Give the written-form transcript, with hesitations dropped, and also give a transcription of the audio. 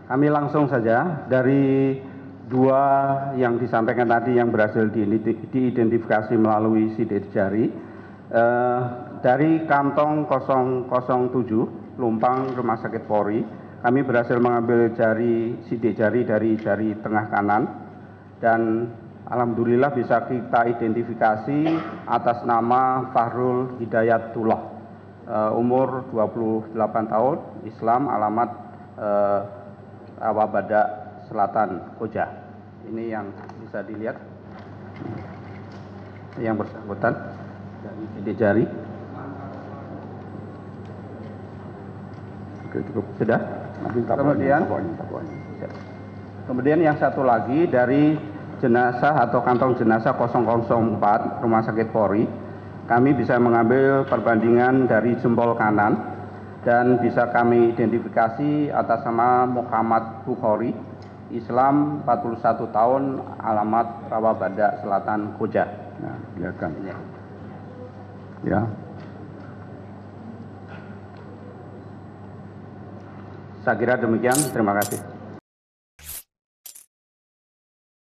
Kami langsung saja dari dua yang disampaikan tadi yang berhasil diidentifikasi melalui sidik jari. Dari kantong 007 Lumpang Rumah Sakit Polri, kami berhasil mengambil sidik jari dari jari tengah kanan dan alhamdulillah bisa kita identifikasi atas nama Fahrul Hidayatullah, umur 28 tahun, Islam, alamat Rawabadak Selatan, Koja. Ini yang bisa dilihat, yang bersangkutan dari sidik jari. Oke, cukup. Sudah. Kemudian yang satu lagi dari jenazah atau kantong jenazah 004 Rumah Sakit Polri, kami bisa mengambil perbandingan dari jempol kanan dan bisa kami identifikasi atas nama Muhammad Bukhari, Islam, 41 tahun, alamat Rawabadak Selatan, Koja. Nah, kelihatan. Ini. Ya. Saya kira demikian. Terima kasih.